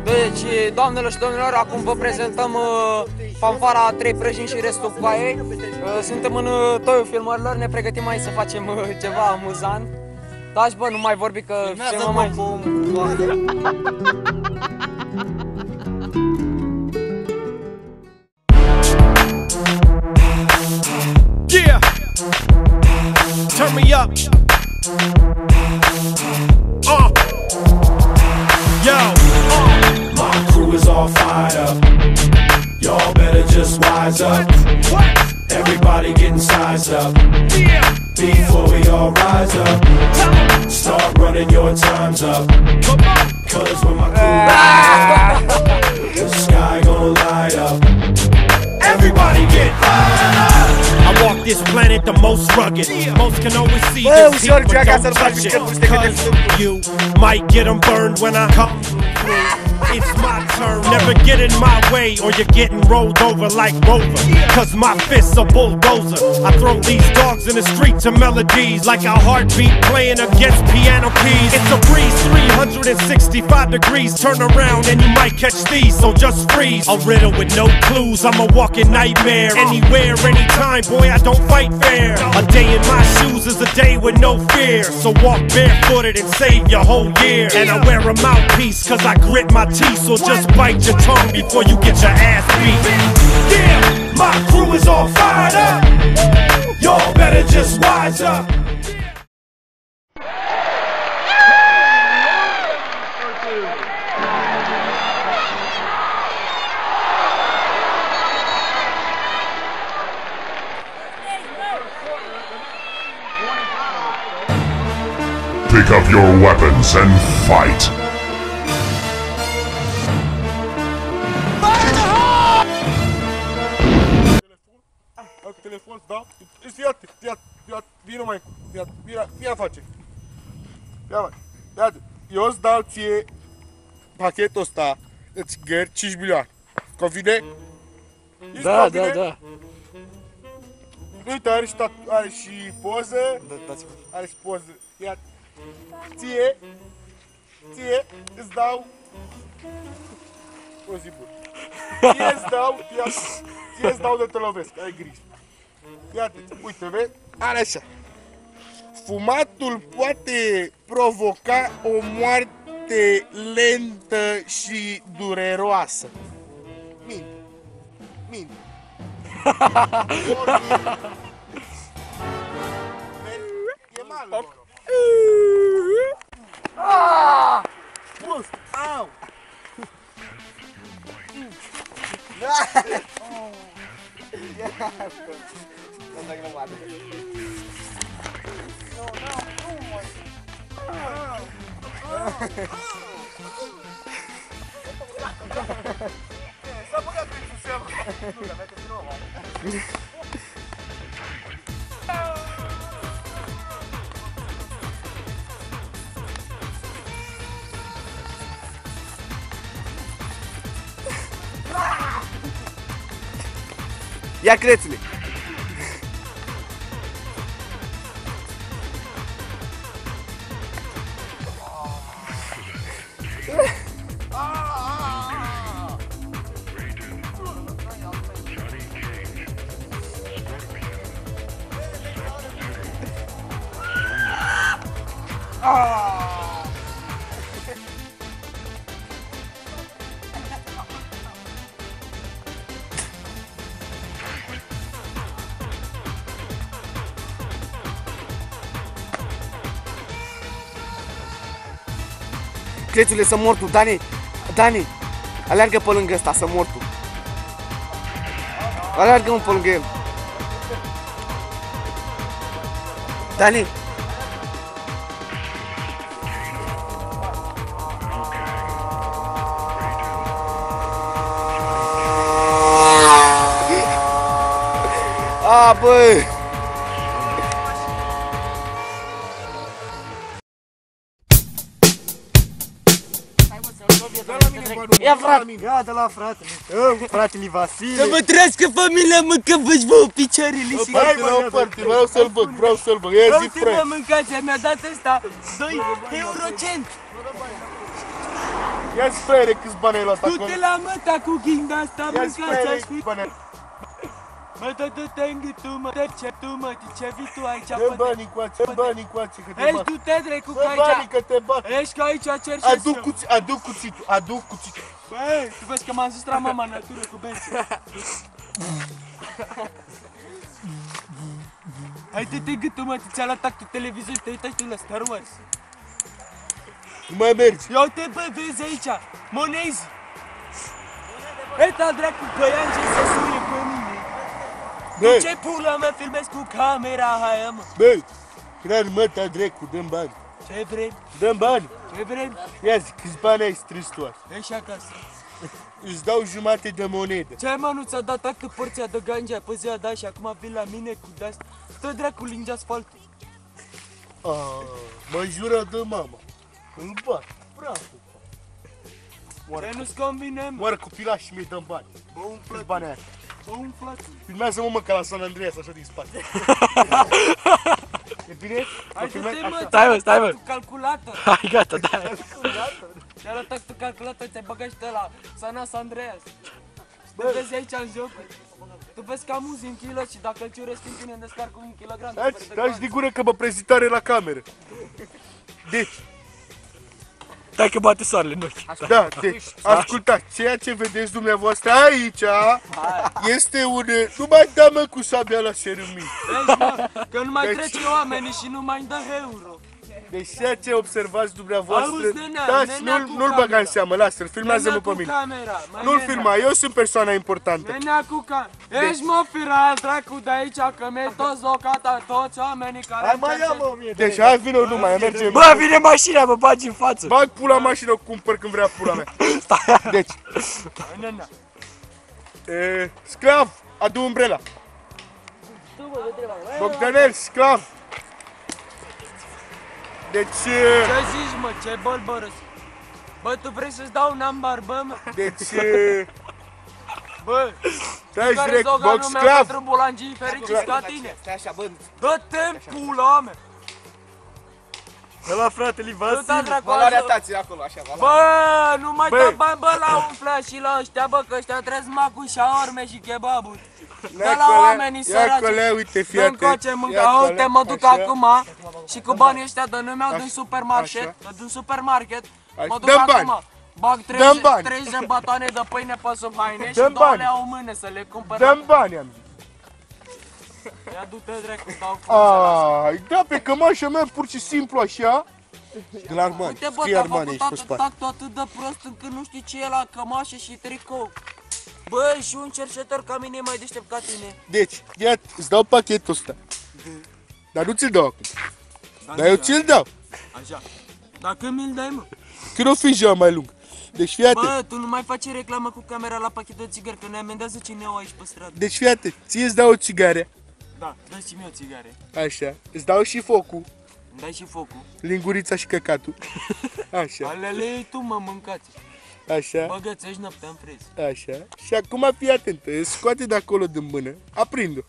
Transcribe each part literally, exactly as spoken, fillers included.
Deci, doamnelor și domnilor, acum vă prezentăm uh, fanfara Trei Prăjini și restul coaiei. Uh, suntem în uh, toiul filmărilor, ne pregătim aici să facem uh, ceva amuzant. Dați bă, nu mai vorbi că filmăm mai... Yeah! Turn me up! Uh! Yo! Uh! My crew is all fired up. Y'all better just wise up. Everybody getting sized up. Before we all rise up, start running your times up. Cause when my crew rides up, the sky gonna light up. Everybody get fired up. I walk this planet the most rugged. Most can always see the heat, but don't touch it. Cause you might get them burned when I come through. It's my turn, never get in my way or you're getting rolled over like Rover. Cause my fist's a bulldozer. I throw these dogs in the street to melodies like a heartbeat playing against piano keys. It's a breeze, three hundred sixty-five degrees. Turn around and you might catch these, so just freeze. A riddle with no clues, I'm a walking nightmare. Anywhere, anytime, boy, I don't fight fair. A day in my shoes is a day with no fear. So walk barefooted and save your whole year. And I wear a mouthpiece cause I grit my teeth. So just bite your tongue before you get your ass beat. Yeah, my crew is all fired up. Y'all better just wise up. Pick up your weapons and fight. Telefon, da? Fii fii fii vino mai cu, fii fii fii face. Ia mai, ia eu îți dau ție pachetul ăsta, îți gări cinci milioane. Convine? Da, da, da. Uite, are și, are și poză, are și poză. Ia, ție, ție îți dau o zi bună. Ție îți dau, ia, ție îți dau de te lovesc, ai grijă. Iată, uite, vezi? Are așa. Fumatul poate provoca o moarte lentă și dureroasă. Minte. Minte. E mal acolo. Aaaa! Bus! Au! Asta e grămadă. Nu, nu, nu, măi. S-a băgat prin suseamă. Nu, dar merge din nou, mă. Ia crețule! Crețule, să mor tu, Dani! Dani! Aleargă pe lângă ăsta, să mor tu! Aleargă-mă pe lângă el! Dani! A, băi! Ia, frate! Ia de la frate! Fratele Vasile! Să vă trăiască familia, mă, că vă-și vă picioarele și... Hai, la o parte, vreau să-l văd, vreau să-l văd, ia zi, frate! Mâncați, mi-a dat ăsta doi eurocent! Ia-ți fraiere câți bani ai luat acolo. Du-te la măta cu ghinda asta, Ia-ți mâncați fraiere aș fi. câți bani ai. Mă, dă, dă-te în gât, tu, mă, de ce tu, mă, de ce vii tu aici, Dă banii încoace, dă banii încoace că te Ești, bat. du-te, drecu, că Dă banii aici, că te bat. ești că aici cer și Aduc, eu. cuț aduc cuțitul, aduc cuțitul. Băi, tu vezi că m-am zistrat mama în natură cu bențe. Hai, dă-te în gâtul, mă, ți-a luat actul televizor, te uitai tu la Star Wars. Nu mai mergi. Ia uite, bă, vezi aici, monezi. Eta dracu, băian ce se suie pe mine. Băi, Ce pula mea filmez cu camera aia, mă? băi, crean măta drecu, dă-mi bani. Ce vrem? Dă-mi bani. Ce vrem? Ia zi, câți bani ai strâns tu azi? Ești acasă. Îți dau jumate de monedă. Ce, mă, nu ți-a dat actă porția de ganja pe ziua da și acum vin la mine cu de-asta? Stă dracu, linge asfaltul. Ah, mă jură de mama. Îl bat. Bravo. Ce nu-ți convine, mă? Moară copilașii mei, dă-mi bani. Bă, Câți umflă, bani ai? bă, umflați. Filmează-mă, mă, ca la San Andreas, așa din spate. E bine? Hai, Mă filmezi? du-te, mă, Stai, mă, stai, mă. cu calculator. Hai, gata, da. Ți-a luat actul calculator, ți-ai băgat și de la San Andreas. Te vezi aici în jocuri. Tu vezi că amuzi în kilo și dacă îl ciuresc în tine, îmi descarc un kilogram de Taci, păr de taci bani. din gură că mă prezitare la cameră. Deci, Stai că bate soarele în ochi. da, deci, ascultați, ceea ce vedeți dumneavoastră aici este un... Nu mai da, mă, cu sabia la serumii. Vezi, mă, că nu mai Deci- trece oamenii și nu mai dă euro. Deci ceea ce observați dumneavoastră... Auzi, nenea, Taci, nenea nu, cu nu-l băga camera. în seamă, lasă-l, filmează-mă Nenea pe cu mine. camera, mă, Nu-l nenea. filma, eu sunt persoana importantă. Nenea cu camera. Ești, mă, firal, dracu de aici, că mi-ai toți locata, toți oamenii care... Hai, mai ia, mă, deci hai, vină, nu mai, mergem. Bă, vine mașina, mă bagi în față. Bag pula în mașină, cumpăr când vrea pula mea. Deci, Nenea. e, sclav, adu umbrela. Bogdanel, sclav. Deci, e, Ce zici, mă, ce bălbărăs? Bă, tu vrei să-ți dau un ambar, bă, mă? deci, e, Bă, stai care direct, sloganul box meu sclav. pentru bulangii fericiți ca tine? Stai așa, bă. Dă-te în pula mea! Ăla, fratele, Du-te, dracu, Valoarea așa. ta, ți acolo, așa, valoarea. Bă, nu mai Bă. dă bani, bă, la umflea și la ăștia, bă, că ăștia trăiesc numai cu șaorme și kebaburi. Dă la oamenii Ia săraci. colea, uite, fii Dă-mi atent. coace mânca, Ia uite, colea, mă duc așa. acum și cu banii ăștia de nu mi-au din Așa. supermarket, din supermarket, Așa. mă duc Dă-mi acum, bani. bag Dă-mi treizeci bani. treizeci de batoane de pâine pe sub haine și Dă-mi două bani. le iau în mână să le cumpăr. Dă-mi bani, am zis. Ia du-te, dracu, dau frunză. Ai, da, pe cămașa mea, pur și simplu, așa. De la Armani, Uite, bă, scrie te-a Armani făcut aici pe atât spate. tactul atât de prost încât nu știi ce e la cămașă și tricou. Bă, și un cerșetor ca mine e mai deștept ca tine. Deci, ia, îți dau pachetul ăsta. Dar nu ți-l dau acum. Dar eu ți-l dau. Așa. Dacă mi-l dai, mă. Când o fi ziua mai lungă. Deci fii atent. Bă, tu nu mai faci reclamă cu camera la pachetul de țigări, că ne amendează cineva aici pe stradă. Deci fii atent. Ție îți dau o țigară. Da, dă-ți și mie o țigare. Așa. Îți dau și focul. Îmi dai și focul. Lingurița și căcatul. Așa. Alele ei tu, mă, mâncați. Așa. Băgă-ți aici noaptea în frez. Așa. Și acum fii atent. Îți scoate de acolo din mână. Aprind-o.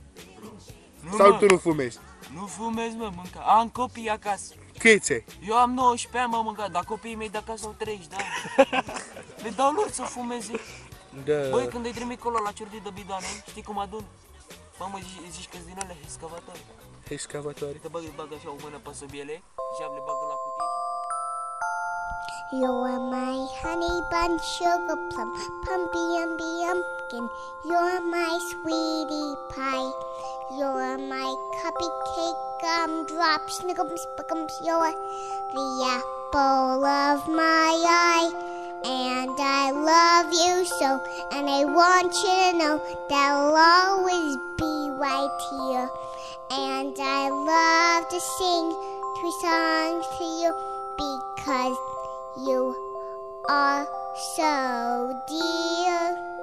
Nu, Sau mă, tu nu fumezi. nu fumezi, mă, mânca. Am copii acasă. Câți ai? Eu am nouăsprezece ani, mă, mâncat, dar copiii mei de acasă au treizeci de ani. Le dau lor să fumeze. Da. Băi, când îi trimit colo la ciordii de bidoane, știi cum adun? Mamă, zici, zici că-s din alea excavatoare. Excavatoare. Te bagă, bagă așa o mână pe sub ele, și le bagă la cutie și... You're my honey bun sugar plum, pumpy umby umpkin. You're my sweetie pie. You're my cupcake gumdrop, snickums, spickums. You're the apple of my eye. And I love you so, and I want you to know that I'll always be right here. And I love to sing three songs to you because you are so dear.